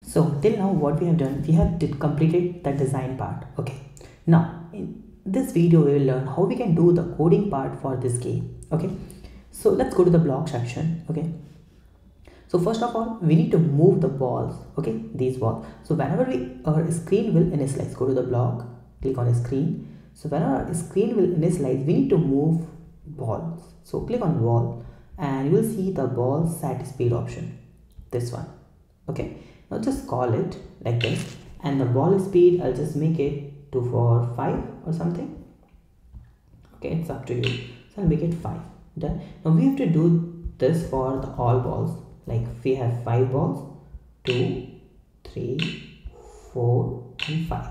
So till now what we have done, we have completed the design part. Okay, now in this video we will learn how we can do the coding part for this game. Okay, so let's go to the block section. Okay, so first of all we need to move the balls. Okay, these balls. So whenever our screen will initialize, go to the block, click on screen. So whenever our screen will initialize, we need to move balls. So click on wall and you will see the ball set speed option, this one. Okay, now just call it like this, and the ball speed I'll just make it to for 5 or something. Okay, it's up to you. So I'll make it 5. Done. Now we have to do this for the all balls. Like we have 5 balls, 2, 3, 4 and 5.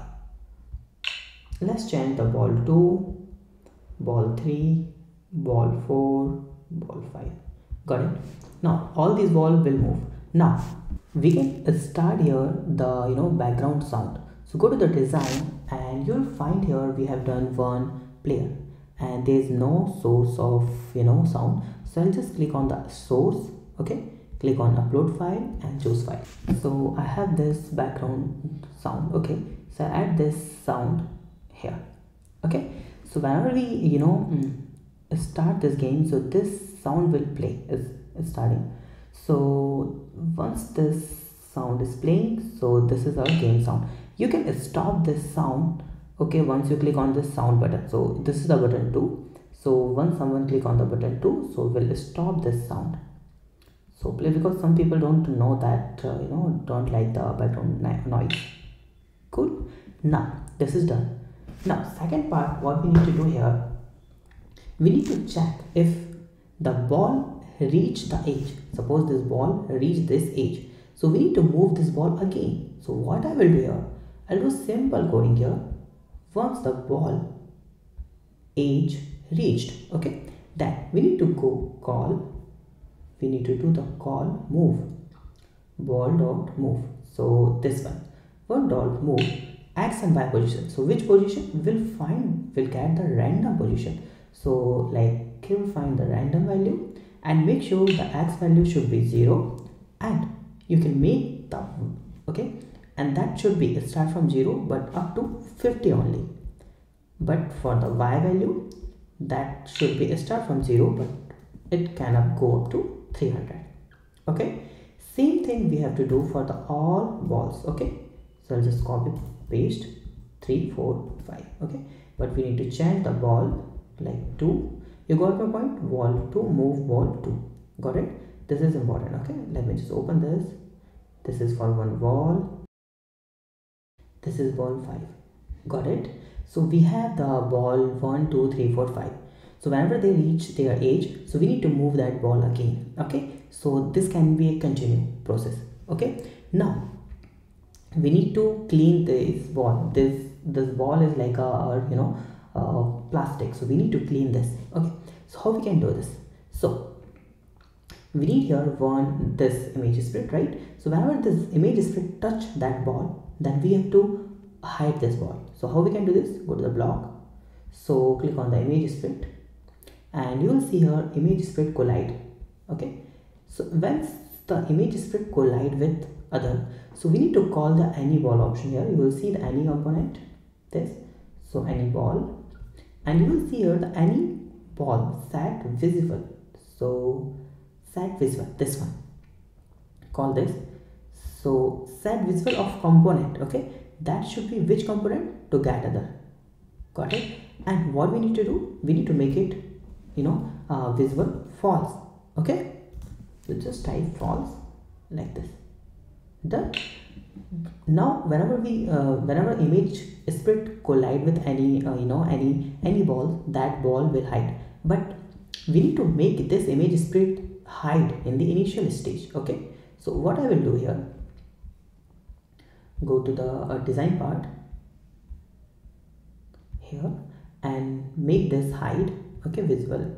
Let's change the ball 2, ball 3, ball 4, ball 5. Got it? Now all these balls will move. Now we can start here the background sound. So go to the design and you'll find here we have done one player and there is no source of sound. So I'll just click on the source. Okay, click on upload file and choose file. So I have this background sound. Okay, so I add this sound here. Okay, so whenever we start this game, so this sound will play is starting. So once this sound is playing, so this is our game sound. You can stop this sound, okay, once you click on this sound button. So this is the button 2. So once someone click on the button 2, so we'll stop this sound. So play, because some people don't know that don't like the background noise. Cool. Now this is done. Now second part, what we need to do here, we need to check if the ball reach the edge. Suppose this ball reach this edge, so we need to move this ball again. So what I will do here, I'll do simple coding here. Once the ball edge reached, okay, then we need to go call, we need to do the call move, ball dot move. So this one dot move x and y position. So which position will get the random position. So like he will find the random value and make sure the x value should be 0, and you can make the and that should be start from 0 but up to 50 only. But for the y value, that should be start from 0 but it cannot go up to 300. Okay, same thing we have to do for the all balls. Okay, so I'll just copy paste 3, 4, 5. Okay, but we need to change the ball like 2. You got my point? Ball 2, move ball 2. Got it? This is important. Okay, let me just open this. This is for one ball. This is ball 5. Got it? So we have the ball 1, 2, 3, 4, 5. So whenever they reach their edge, so we need to move that ball again. Okay, so this can be a continuous process. Okay, now we need to clean this ball. This ball is like a plastic, so we need to clean this. Okay, so how we can do this? So we need here this image sprite, right? So whenever this image sprite touch that ball, then we have to hide this ball. So how we can do this? Go to the block, so click on the image sprite and you will see here image sprite collide. Okay, so once the image sprite collide with other, so we need to call the any ball option here. You will see the any component, this, so any ball, and you will see here the any ball set visible. So set visible, this one, call this. So set visible of component. Okay, that should be which component to get other. Got it? And what we need to do, we need to make it visible false. Okay, so just type false like this. Done. Now whenever image sprite collide with any any ball, that ball will hide, but we need to make this image sprite hide in the initial stage. Okay, so what I will do here, go to the design part here and make this hide. Okay, visible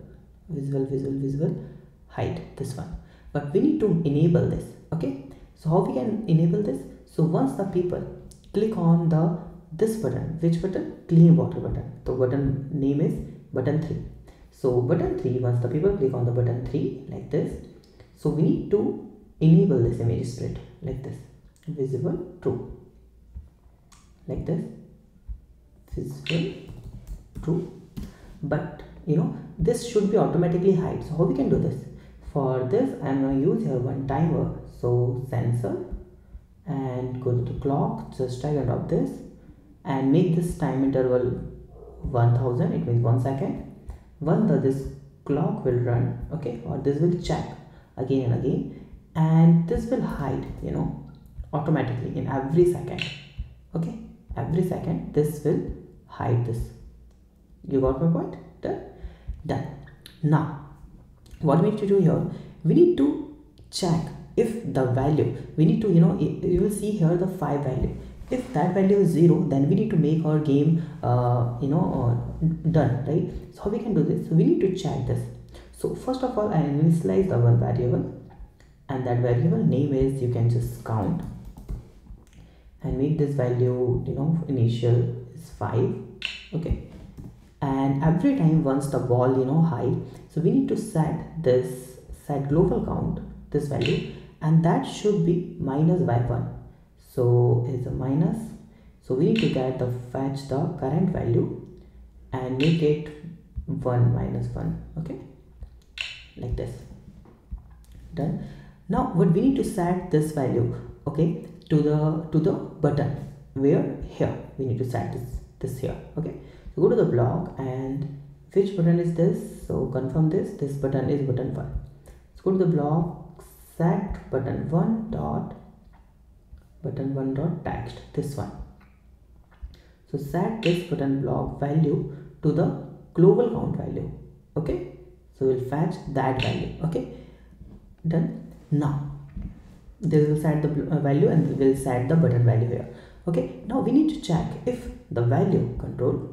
hide, this one, but we need to enable this. Okay, so how we can enable this? So once the people click on this button, which button? Clean water button. The button name is button 3. So button 3, once the people click on the button 3 like this, so we need to enable this image sprite like this. visible true, like this, visible true. But this should be automatically hide. So how we can do this? For this I'm going to use here one timer. So sensor, and go to the clock, just drag and drop this and make this time interval 1000, it means 1 second. Once this clock will run, okay, or this will check again and again, and this will hide automatically in every second. Okay, every second this will hide this. You got my point? Done. Now what we need to do here, we need to check if the value, we need to you will see here the 5 value. If that value is 0, then we need to make our game done, right? So how we can do this? So we need to check this. So first of all, I initialize the one variable, and that variable name is, you can just count and make this value initial is 5. Okay, and every time once the ball hide, so we need to set global count, this value, and that should be minus by 1. So is a minus, so we need to get the fetch the current value and make it 1 minus 1. Okay, like this. Done. Now what we need to set this value, okay, to the button, where here we need to set this here. Okay, so go to the block, and which button is this? So confirm this button is button 1. So go to the block, set button 1 dot text, this one. So set this button block value to the global count value. Okay, so we'll fetch that value. Okay, done. Now this will set the value, and we will set the button value here. Okay, now we need to check if the value control,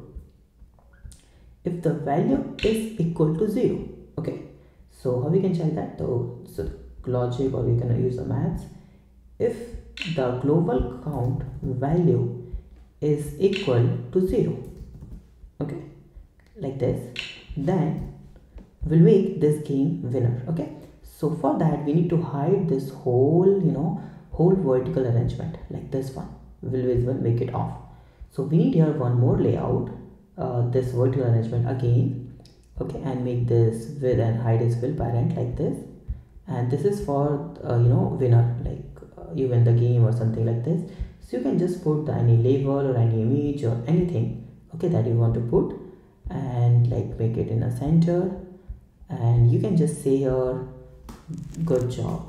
if the value is equal to 0. Okay, so how we can check that? So logic, or we can use the maths. If the global count value is equal to 0, okay, like this, then we'll make this game winner. Okay, so for that we need to hide this whole whole vertical arrangement, like this one will visible, make it off. So we need here one more layout, this vertical arrangement again. Okay, and make this with and hide is fill parent, like this, and this is for winner, like you win the game or something like this. So you can just put any label or any image or anything, okay, that you want to put, and like make it in a center, and you can just say here good job.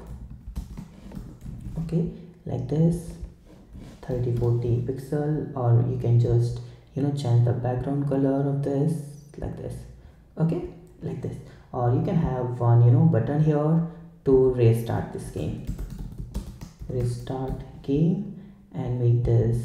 Okay, like this, 30-40 pixel, or you can just change the background color of this, like this. Okay, like this, or you can have one button here to restart this game, restart game, and make this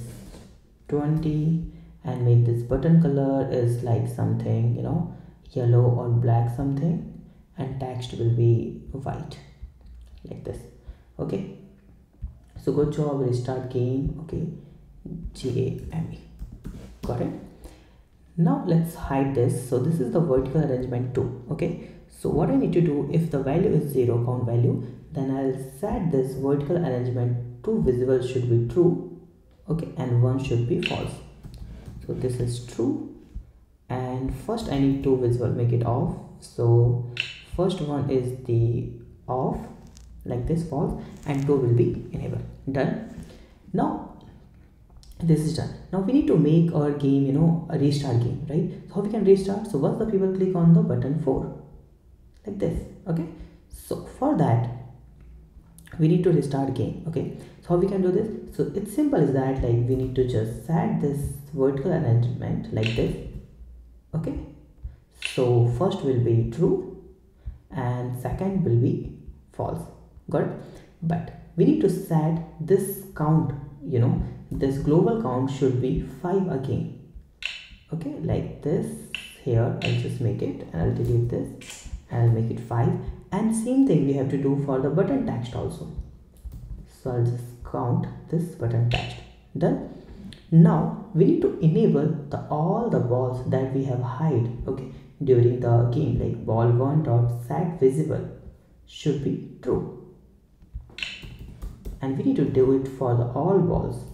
20, and make this button color is like something yellow or black something, and text will be white, like this. Okay, so good job, restart game. Okay, GAME, got it. Now let's hide this. So this is the vertical arrangement too. Okay, so what I need to do, if the value is 0 count value, then I'll set this vertical arrangement to visible should be true, okay, and 1 should be false. So this is true, and first I need to visible, make it off. So first one is the off, like this, false, and 2 will be enable. Done. Now this is done. Now we need to make our game a restart game, right? So how we can restart? So once the people click on the button 4, like this. Okay, so for that we need to restart game. Okay, so how we can do this? So it's simple as that, like we need to just set this vertical arrangement like this. Okay, so first will be true and second will be false. Got it? But we need to set this count, this global count should be 5 again. Okay, like this. Here I'll just make it, and I'll delete this, and I'll make it 5. And same thing we have to do for the button text also. So I'll just count this button text. Done. Now we need to enable all the balls that we have hide, okay, during the game, like ball 1 dot set visible should be true, and we need to do it for the all balls.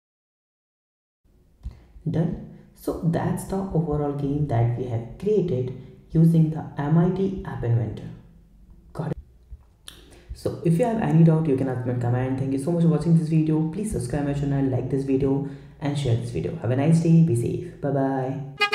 Done. So that's the overall game that we have created using the MIT App Inventor. Got it? So if you have any doubt, you can ask me in comment. Thank you so much for watching this video. Please subscribe my channel, like this video and share this video. Have a nice day. Be safe. Bye bye.